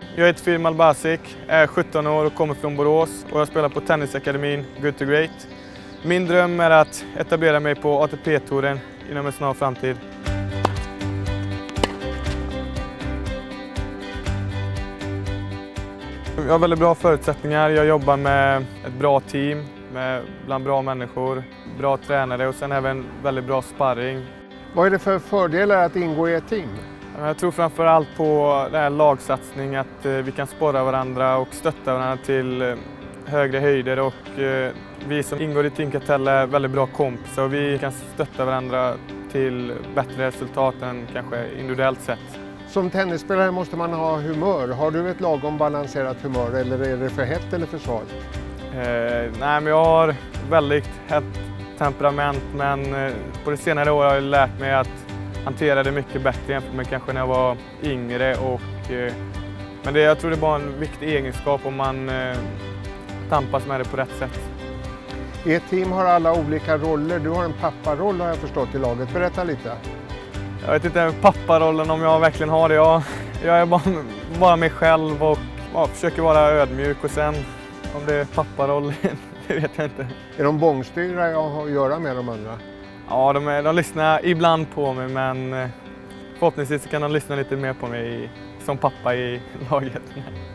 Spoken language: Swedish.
Jag heter Firmal Basic, är 17 år och kommer från Borås och jag spelar på tennisakademin Good to Great. Min dröm är att etablera mig på ATP-touren inom en snar framtid. Jag har väldigt bra förutsättningar. Jag jobbar med ett bra team, bland bra människor, bra tränare och sen även väldigt bra sparring. Vad är det för fördelar att ingå i ett team? Jag tror framförallt på det här lagsatsning, att vi kan sporra varandra och stötta varandra till högre höjder, och vi som ingår i Team Kartell är väldigt bra kompisar och vi kan stötta varandra till bättre resultat än kanske individuellt sett. Som tennisspelare måste man ha humör. Har du ett lagom balanserat humör eller är det för hett eller för svalt? Nej, men jag har väldigt hett temperament, men på det senare året har jag lärt mig att hantera det mycket bättre jämfört med kanske när jag var yngre. Men jag tror det är bara en viktig egenskap om man tampas med det på rätt sätt. I ett team har alla olika roller. Du har en papparoll har jag förstått i laget. Berätta lite. Jag vet inte papparollen om jag verkligen har det. Jag är bara mig själv och försöker vara ödmjuk, och sen om det är papparollen, det vet jag inte. Är de bångstyra jag har att göra med de andra? Ja, de lyssnar ibland på mig, men förhoppningsvis kan de lyssna lite mer på mig som pappa i laget.